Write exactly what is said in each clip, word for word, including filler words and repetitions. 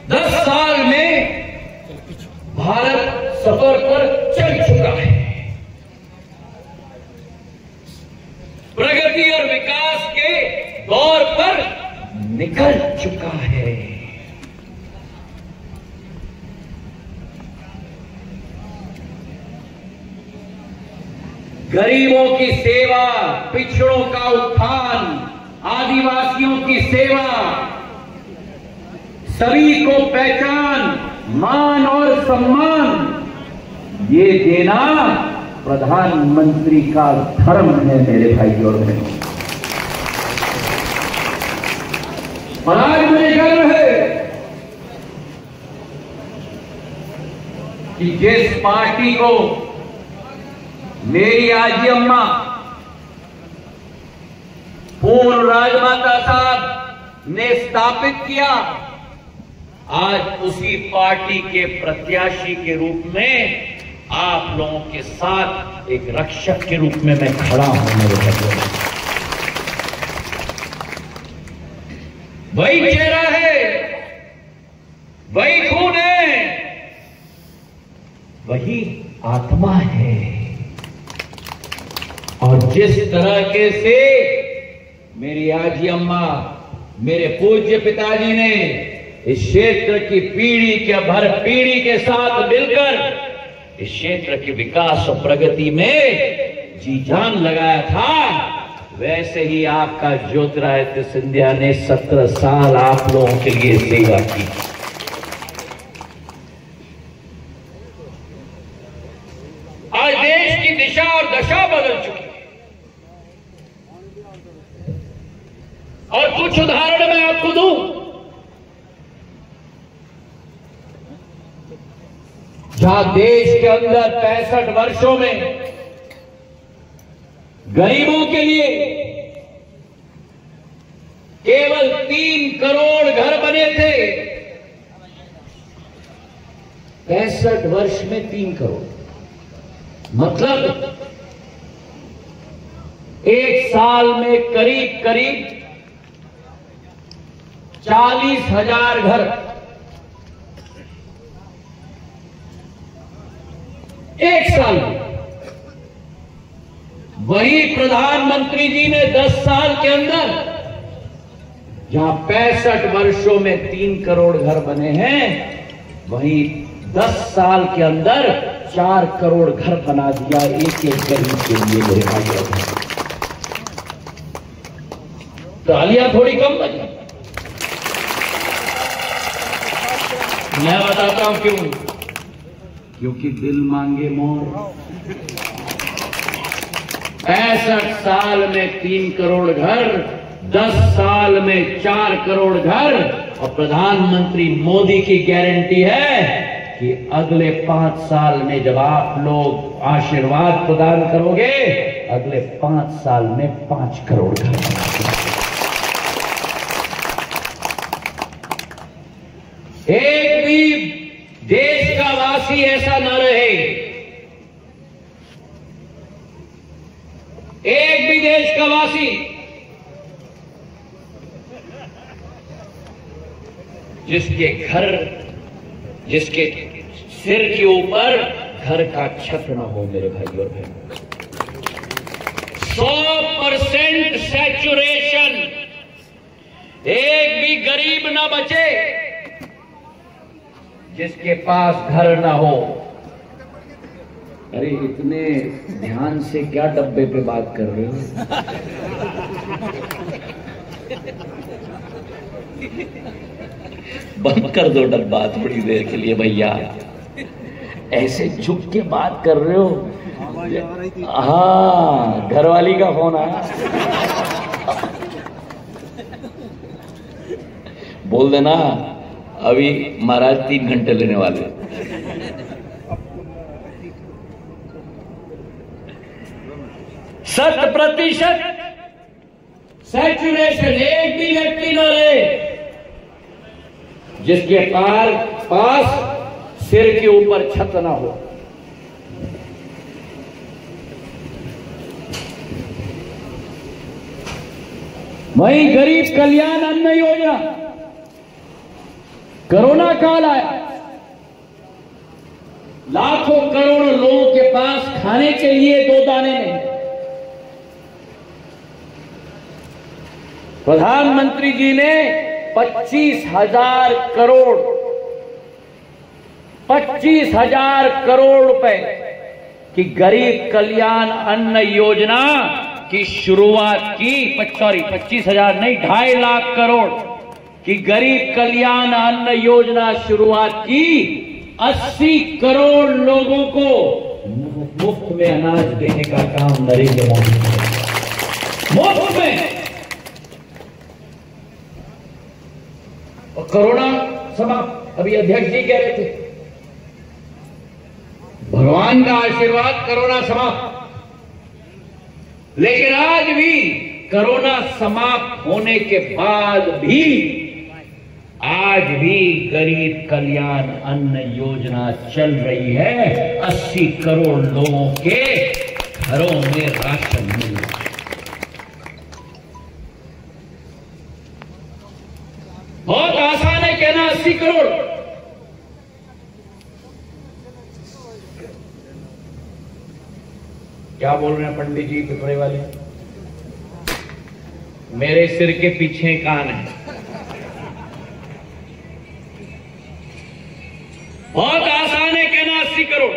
दस साल में भारत सफर पर चल चुका है। प्रगति और विकास के दौर पर निकल चुका है। गरीबों की सेवा, पिछड़ों का उत्थान, आदिवासियों की सेवा, सभी को पहचान, मान और सम्मान ये देना प्रधानमंत्री का धर्म है मेरे भाई और बहनों। और आज मुझे गर्व है कि जिस पार्टी को मेरी आजी अम्मा पूर्ण राजमाता साहब ने स्थापित किया, आज उसी पार्टी के प्रत्याशी के रूप में आप लोगों के साथ एक रक्षक के रूप में मैं खड़ा हूं मेरे भाइयों। वही चेहरा है, वही खून है, वही आत्मा है। और जिस तरीके से मेरी आजी अम्मा, मेरे पूज्य पिताजी ने इस क्षेत्र की पीढ़ी के भर पीढ़ी के साथ मिलकर इस क्षेत्र के विकास और प्रगति में जी जान लगाया था, वैसे ही आपका ज्योतिरादित्य सिंधिया ने सत्रह साल आप लोगों के लिए सेवा की। आज देश की दिशा और दशा बदल चुकी है। और कुछ उदाहरण मैं आपको दूं। जहां देश के अंदर पैंसठ वर्षों में गरीबों के लिए केवल तीन करोड़ घर बने थे, पैंसठ वर्ष में तीन करोड़, मतलब एक साल में करीब करीब चालीस हजार घर, एक साल में। वही प्रधानमंत्री जी ने दस साल के अंदर, जहां पैंसठ वर्षों में तीन करोड़ घर बने हैं, वहीं दस साल के अंदर चार करोड़ घर बना दिया एक एक गरीब के लिए मेरे भाइयों। तालियां थोड़ी कम बजी। मैं बताता हूं क्यों। क्योंकि दिल मांगे मोर। पैंसठ साल में तीन करोड़ घर, दस साल में चार करोड़ घर, और प्रधानमंत्री मोदी की गारंटी है कि अगले पांच साल में जब आप लोग आशीर्वाद प्रदान करोगे, अगले पांच साल में पांच करोड़ घर। एक भी देश का वासी ऐसा न रहे, एक भी देश का वासी जिसके घर, जिसके सिर के ऊपर घर का छत न हो मेरे भाई और बहनों। सौ परसेंट सैचुरेशन, एक भी गरीब ना बचे जिसके पास घर ना हो। अरे इतने ध्यान से क्या डब्बे पे बात कर रहे हो? बंद कर दो डब्बा थोड़ी देर के लिए भैया। ऐसे झुक के बात कर रहे हो। हाँ, घरवाली का फोन आया। बोल देना अभी महाराज तीन घंटे लेने वाले। शत प्रतिशत सैचुरेशन, एक भी व्यक्ति न रहे जिसके पार पास सिर के ऊपर छत ना हो। वहीं गरीब कल्याण अन्न योजना कोरोना काल आया, लाखों करोड़ लोगों के पास खाने के लिए दो दाने नहीं। प्रधानमंत्री जी ने पच्चीस हजार करोड़ पच्चीस हजार करोड़ रुपए की गरीब कल्याण अन्न योजना की शुरुआत की। सॉरी पच्चीस हजार नहीं, ढाई लाख करोड़ की गरीब कल्याण अन्न योजना शुरुआत की। अस्सी करोड़ लोगों को मुफ्त में अनाज देने का काम नरेंद्र मोदी ने मुफ्त में। और कोरोना समाप्त। अभी अध्यक्ष जी कह रहे थे भगवान का आशीर्वाद, कोरोना समाप्त। लेकिन आज भी कोरोना समाप्त होने के बाद भी आज भी गरीब कल्याण अन्न योजना चल रही है। अस्सी करोड़ लोगों के घरों में राशन मिल रहा है। बहुत आसान है कहना अस्सी करोड़। क्या बोल रहे हैं पंडित जी पिपरे वाले? मेरे सिर के पीछे कान है। बहुत आसान है कहना अस्सी करोड़।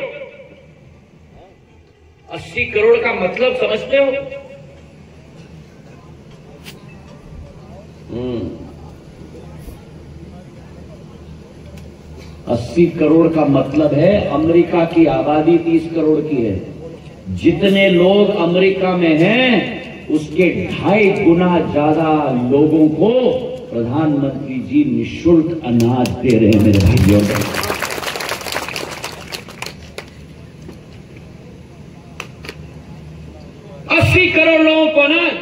अस्सी करोड़ का मतलब समझते हो? हम्म अस्सी करोड़ का मतलब है अमेरिका की आबादी तीस करोड़ की है। जितने लोग अमेरिका में हैं उसके ढाई गुना ज्यादा लोगों को प्रधानमंत्री जी निःशुल्क अनाज दे रहे हैं। मेरे भाइयों बहनों, अस्सी करोड़ लोगों को अनाज,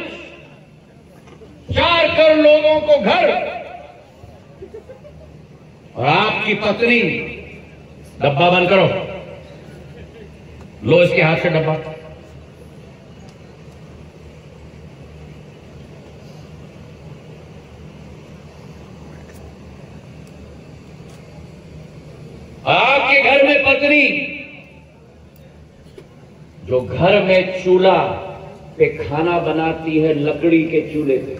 चार करोड़ लोगों को घर। और आपकी पत्नी, डब्बा बंद करो, लो इसके हाथ से डब्बा। आपके घर में पत्नी जो घर में चूल्हा पे खाना बनाती है, लकड़ी के चूल्हे पे,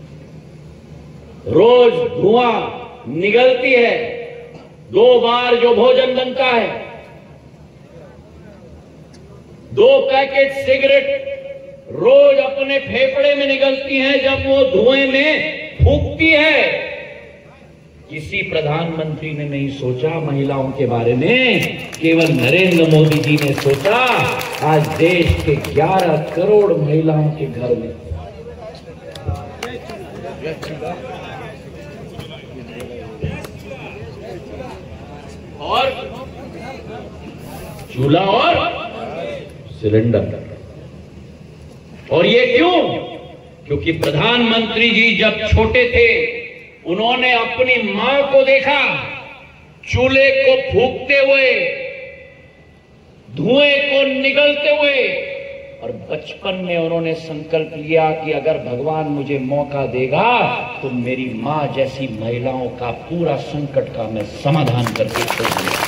रोज धुआं निगलती है, दो बार जो भोजन बनता है, दो पैकेट सिगरेट रोज अपने फेफड़े में निकलती हैं जब वो धुएं में फूंकती है। किसी प्रधानमंत्री ने नहीं सोचा महिलाओं के बारे में, केवल नरेंद्र मोदी जी ने सोचा। आज देश के ग्यारह करोड़ महिलाओं के घर में और चूल्हा और सिलेंडर। और ये क्यों? क्योंकि प्रधानमंत्री जी जब छोटे थे उन्होंने अपनी मां को देखा चूल्हे को फूंकते हुए, धुएं को निगलते हुए, और बचपन में उन्होंने संकल्प लिया कि अगर भगवान मुझे मौका देगा तो मेरी मां जैसी महिलाओं का पूरा संकट का मैं समाधान करके छोड़ूंगा।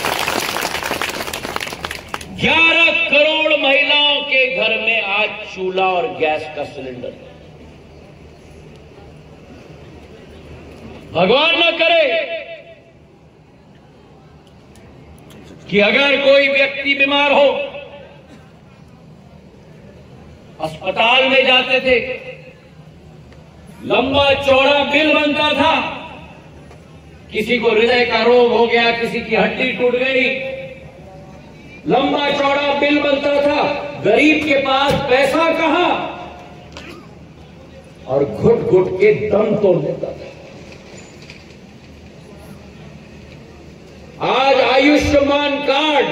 ग्यारह करोड़ महिलाओं के घर में आज चूल्हा और गैस का सिलेंडर। भगवान न करे कि अगर कोई व्यक्ति बीमार हो, अस्पताल में जाते थे, लंबा चौड़ा बिल बनता था। किसी को हृदय का रोग हो गया, किसी की हड्डी टूट गई, लंबा चौड़ा बिल बनता था। गरीब के पास पैसा कहां, और घुट घुट के दम तोड़ देता था। आज आयुष्मान कार्ड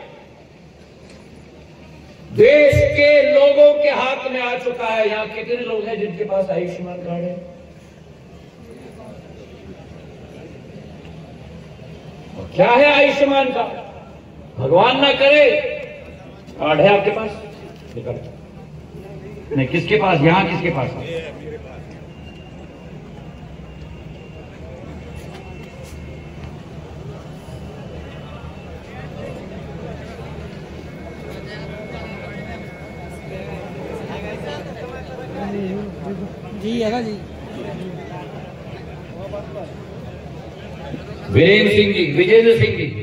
देश के लोगों के हाथ में आ चुका है। यहां कितने लोग हैं जिनके पास आयुष्मान कार्ड है? और क्या है आयुष्मान कार्ड? भगवान ना करे कार्ड है आपके पास, नहीं किसके पास? यहां किसके पास है? जी है ना जी। वीरेंद्र सिंह जी, विजेंद्र सिंह जी,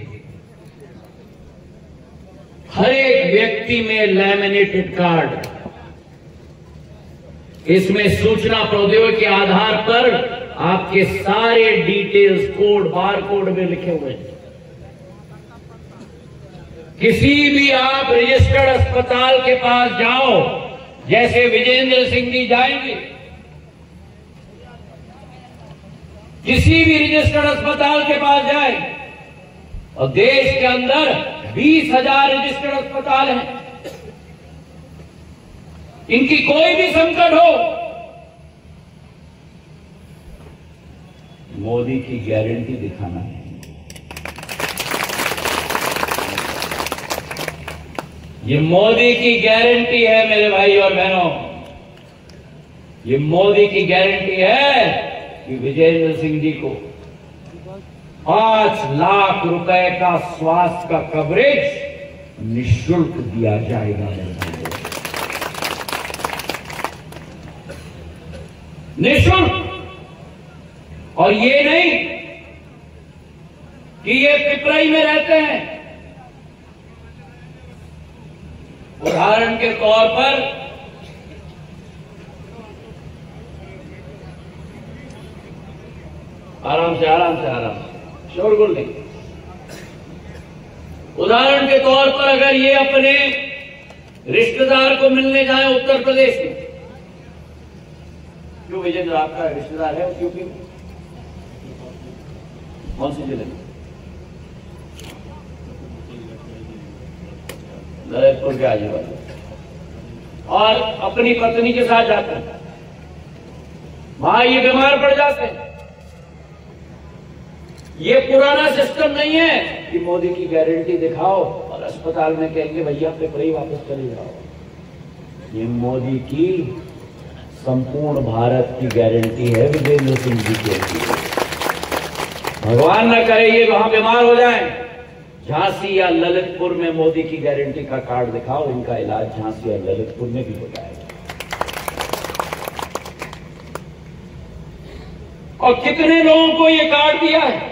हर एक व्यक्ति में लैमिनेटेड कार्ड, इसमें सूचना प्रौद्योगिकी के आधार पर आपके सारे डिटेल्स कोड बार कोड में लिखे हुए हैं। किसी भी आप रजिस्टर्ड अस्पताल के पास जाओ, जैसे विजेंद्र सिंह जी जाएंगे, किसी भी रजिस्टर्ड अस्पताल के पास जाए, और देश के अंदर बीस हजार रजिस्टर्ड अस्पताल हैं, इनकी कोई भी संकट हो, मोदी की गारंटी दिखाना है। ये मोदी की गारंटी है मेरे भाई और बहनों, ये मोदी की गारंटी है कि विजेंद्र सिंह जी को पांच लाख रुपए का स्वास्थ्य का कवरेज निःशुल्क दिया जाएगा। निःशुल्क। और ये नहीं कि ये पिपराई में रहते हैं। उदाहरण के तौर पर आराम से आराम से आराम से शोरगुल नहीं। उदाहरण के तौर पर अगर ये अपने रिश्तेदार को मिलने जाए उत्तर प्रदेश में, क्यों विजेंद्र आपका रिश्तेदार है यूपी में, कौन से जिले में? ललितपुर के आजू बाजू, और अपनी पत्नी के साथ जाते हैं, वहां ये बीमार पड़ जाते हैं। ये पुराना सिस्टम नहीं है कि मोदी की गारंटी दिखाओ और अस्पताल में कहेंगे भैया अपने पर ही वापस चले जाओ। ये मोदी की संपूर्ण भारत की गारंटी है विजेंद्र सिंह जी की। भगवान न करे ये वहां बीमार हो जाएं, झांसी या ललितपुर में मोदी की गारंटी का कार्ड दिखाओ, इनका इलाज झांसी या ललितपुर में भी हो जाएगा। और कितने लोगों को ये कार्ड दिया है?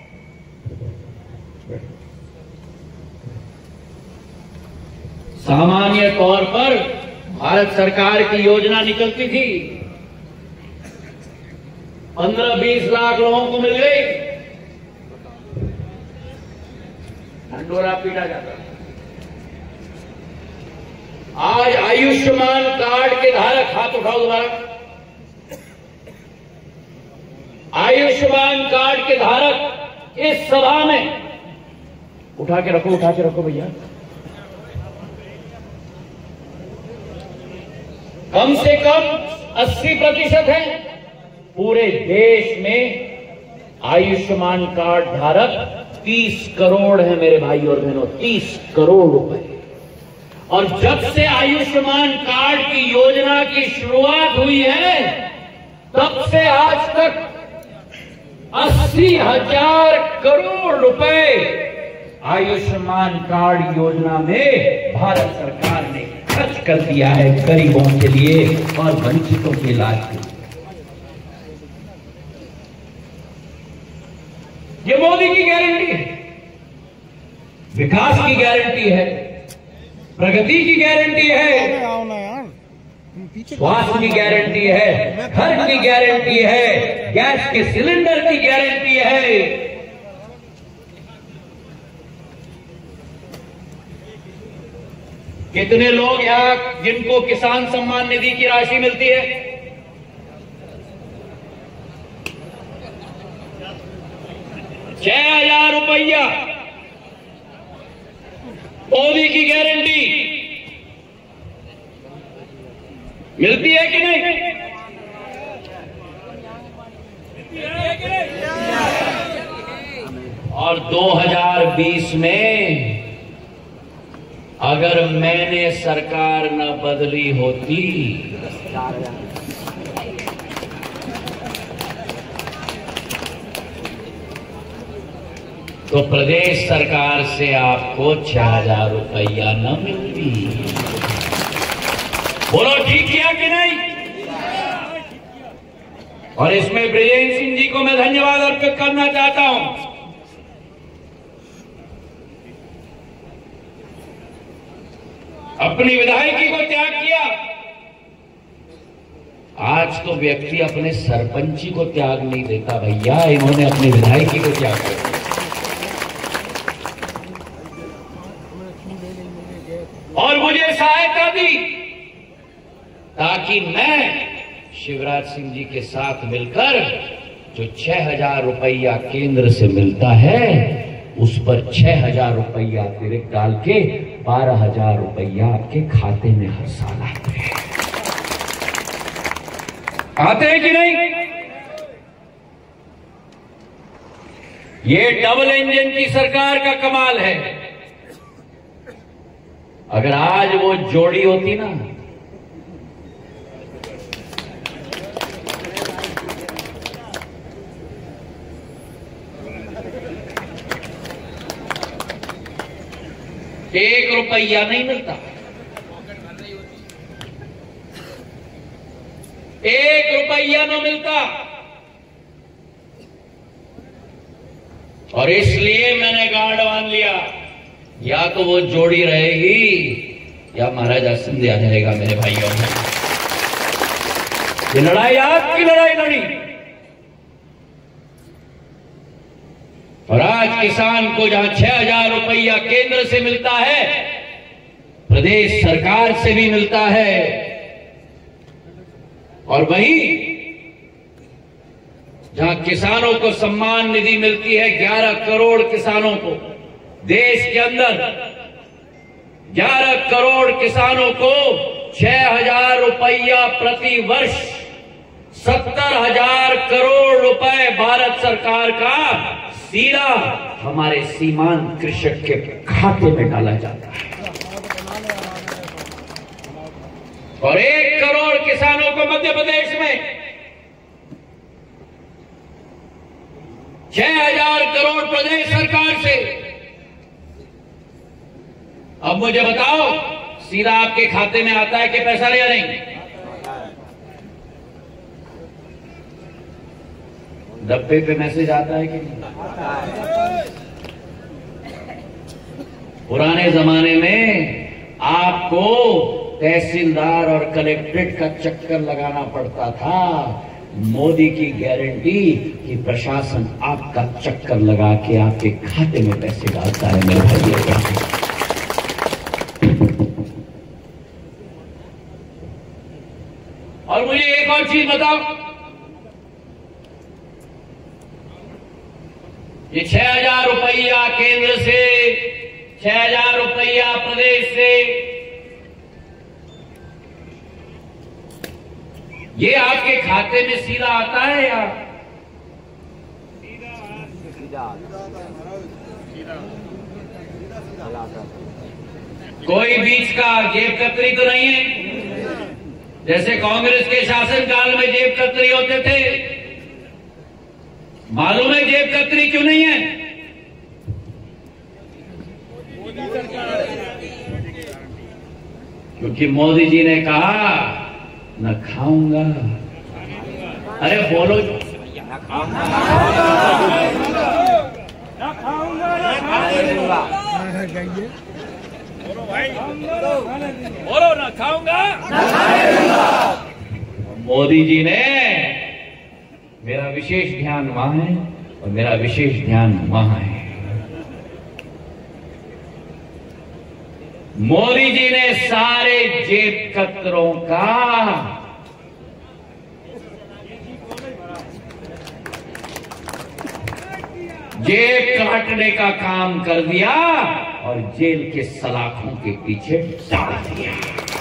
सामान्य तौर पर भारत सरकार की योजना निकलती थी, पंद्रह बीस लाख लोगों को मिल गई, ढंडोरा पीटा जाता। आज आयुष्मान कार्ड के धारक, हाथ उठाओ दोबारा, आयुष्मान कार्ड के धारक इस सभा में, उठा के रखो उठा के रखो भैया, कम से कम अस्सी प्रतिशत है। पूरे देश में आयुष्मान कार्ड धारक तीस करोड़ है मेरे भाई और बहनों, तीस करोड़ रुपए। और जब से आयुष्मान कार्ड की योजना की शुरुआत हुई है, तब से आज तक अस्सी हजार करोड़ रुपए आयुष्मान कार्ड योजना में भारत सरकार ने खर्च कर दिया है गरीबों के लिए और वंचितों के इलाज के लिए। ये मोदी की गारंटी है, विकास की गारंटी है, प्रगति की गारंटी है, स्वास्थ्य की गारंटी है, घर की गारंटी है, गैस के सिलेंडर की गारंटी है। कितने लोग यहां जिनको किसान सम्मान निधि की राशि मिलती है? छह हजार रुपया मोदी की गारंटी मिलती है कि नहीं? और दो हजार बीस में अगर मैंने सरकार न बदली होती तो प्रदेश सरकार से आपको छह हजार रुपया न मिलती। बोलो ठीक किया कि नहीं? और इसमें ब्रिजेश सिंह जी को मैं धन्यवाद अर्पित करना चाहता हूं। अपनी विधायकी को त्याग किया। आज तो व्यक्ति अपने सरपंची को त्याग नहीं देता भैया, इन्होंने अपनी विधायकी को त्याग कर दिया। और मुझे सहायता दी ताकि मैं शिवराज सिंह जी के साथ मिलकर जो छह हजार रुपया केंद्र से मिलता है उस पर छह हजार रुपया अतिरिक्त डाल के बारह हजार रुपया आपके खाते में हर साल आते हैं। आते हैं कि नहीं? ये डबल इंजन की सरकार का कमाल है। अगर आज वो जोड़ी होती ना, एक रुपया नहीं मिलता, एक रुपया न मिलता। और इसलिए मैंने गांड बांध लिया, या तो वो जोड़ी रहेगी या महाराजा सिंधिया जाएगा। मेरे भाइयों, ये लड़ाई आपकी लड़ाई लड़ी। और आज किसान को जहां छह हजार रुपया केंद्र से मिलता है, प्रदेश सरकार से भी मिलता है, और वहीं जहां किसानों को सम्मान निधि मिलती है, ग्यारह करोड़ किसानों को देश के अंदर, ग्यारह करोड़ किसानों को छह हजार रुपया प्रति वर्ष, सत्तर हजार करोड़ रुपए भारत सरकार का सीधा हमारे सीमांत कृषक के खाते में डाला जाता है। और एक करोड़ किसानों को मध्य प्रदेश में छह हजार करोड़ प्रदेश सरकार से। अब मुझे बताओ, सीधा आपके खाते में आता है कि पैसा या नहीं? डब्बे पे मैसेज आता है कि नहीं? पुराने जमाने में आपको तहसीलदार और कलेक्ट्रेट का चक्कर लगाना पड़ता था। मोदी की गारंटी कि प्रशासन आपका चक्कर लगा के आपके खाते में पैसे डालता है। मेरे भाइयों, और मुझे एक और चीज बताओ, ये छह हजार रुपया केंद्र से, छह हजार रुपया प्रदेश से, ये आपके खाते में सीधा आता है या कोई बीच का जेब कतरी तो नहीं है? जैसे कांग्रेस के शासनकाल में जेब कतरी होते थे, मालूम है जेब कतरी क्यों नहीं है? क्योंकि मोदी जी ने कहा न खाऊंगा, अरे बोलो, न खाऊंगा, न खाऊंगा, बोलो न खाऊंगा। मोदी जी ने, मेरा विशेष ध्यान वहां है और मेरा विशेष ध्यान वहां है। मोदी जी ने सारे जेब कतरों का जेब काटने का काम कर दिया और जेल के सलाखों के पीछे डाल दिया।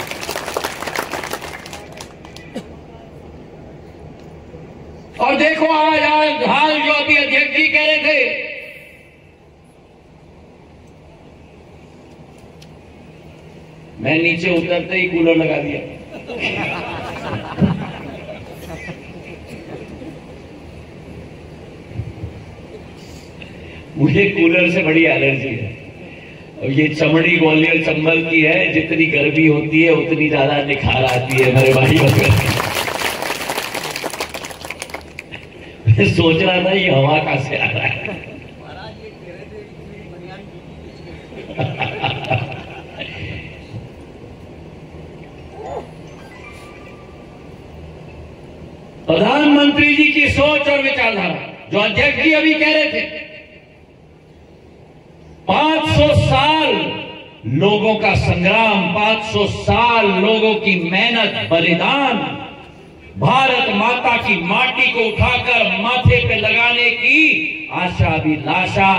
और देखो आज आज हाल जो अभी अध्यक्ष जी कह रहे थे, मैं नीचे उतरते ही कूलर लगा दिया। मुझे कूलर से बड़ी एलर्जी है, और ये चमड़ी ग्वालियर चंबल की है, जितनी गर्मी होती है उतनी ज्यादा निखार आती है मेरे भाई। सोच रहा था ये हवा कहां से आ रहा है। प्रधानमंत्री जी की सोच और विचारधारा, जो अध्यक्ष जी अभी कह रहे थे, पांच सौ साल लोगों का संग्राम, पांच सौ साल लोगों की मेहनत, बलिदान, भारत माता की माटी को उठाकर माथे पे लगाने की आशा अभिलाषा,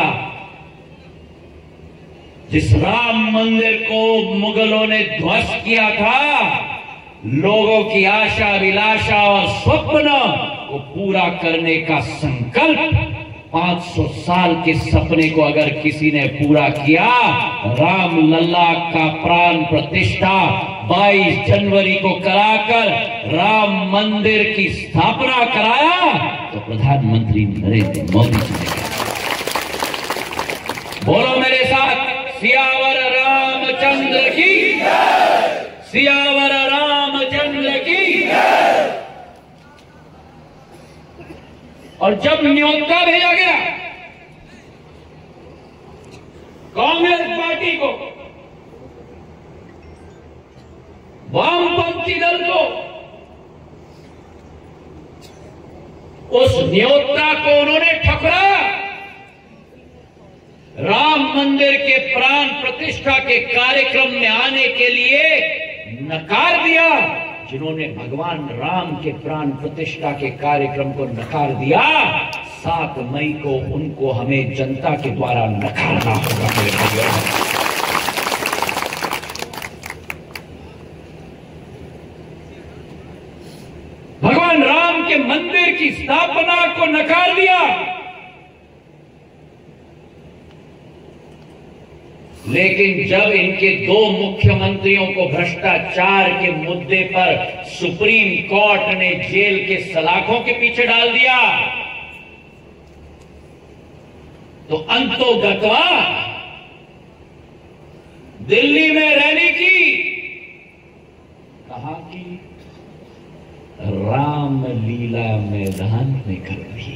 जिस राम मंदिर को मुगलों ने ध्वस्त किया था, लोगों की आशा अभिलाषा और स्वप्न को पूरा करने का संकल्प, पांच सौ साल के सपने को अगर किसी ने पूरा किया, राम लल्ला का प्राण प्रतिष्ठा बाईस जनवरी को कराकर राम मंदिर की स्थापना कराया, तो प्रधानमंत्री नरेंद्र मोदी जी ने। बोलो मेरे साथ, सियावर रामचंद्र की, सियावर रामचंद्र की। और जब न्योता भेजा गया कांग्रेस पार्टी को, वामपंथी दल को, उस न्योता को उन्होंने ठुकराया, राम मंदिर के प्राण प्रतिष्ठा के कार्यक्रम में आने के लिए नकार दिया। जिन्होंने भगवान राम के प्राण प्रतिष्ठा के कार्यक्रम को नकार दिया, सात मई को उनको हमें जनता के द्वारा नकारना होगा मेरे भाइयों। भगवान राम के मंदिर की स्थापना को नकार दिया, लेकिन जब इनके दो मुख्यमंत्रियों को भ्रष्टाचार के मुद्दे पर सुप्रीम कोर्ट ने जेल के सलाखों के पीछे डाल दिया, तो अंतोगत्वा दिल्ली में रैली की, कहा कि रामलीला मैदान में कर दी।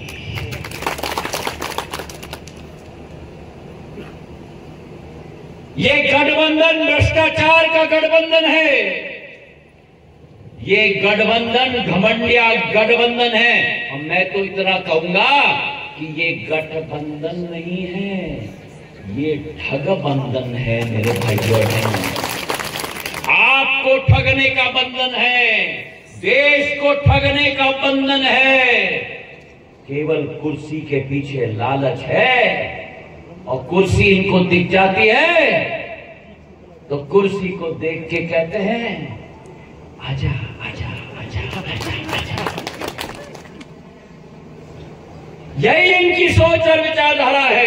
ये गठबंधन भ्रष्टाचार का गठबंधन है, ये गठबंधन घमंडिया गठबंधन है। और मैं तो इतना कहूंगा कि ये गठबंधन नहीं है, ये ठगबंधन है मेरे भाइयों। आपको ठगने का बंधन है, देश को ठगने का बंधन है। केवल कुर्सी के पीछे लालच है, और कुर्सी इनको दिख जाती है तो कुर्सी को देख के कहते हैं आजा आजा आजा आजा आजा। यही इनकी सोच और विचारधारा है।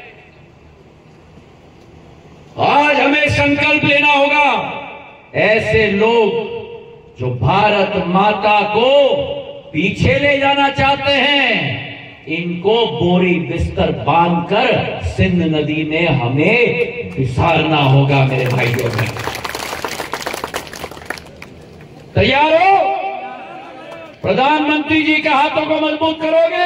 आज हमें संकल्प लेना होगा, ऐसे लोग जो भारत माता को पीछे ले जाना चाहते हैं, इनको बोरी बिस्तर बांधकर सिंध नदी में हमें विसारना होगा मेरे भाइयों। तैयार हो? प्रधानमंत्री जी के हाथों को मजबूत करोगे?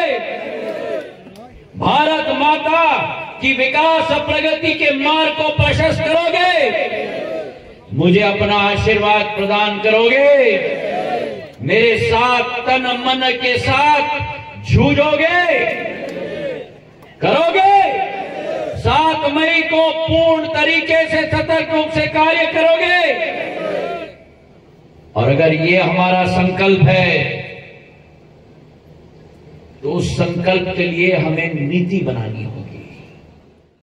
भारत माता की विकास और प्रगति के मार्ग को प्रशस्त करोगे? मुझे अपना आशीर्वाद प्रदान करोगे? मेरे साथ तन मन के साथ जूझोगे? करोगे? सात मई को पूर्ण तरीके से सतर्क रूप से कार्य करोगे? और अगर ये हमारा संकल्प है तो उस संकल्प के लिए हमें नीति बनानी होगी।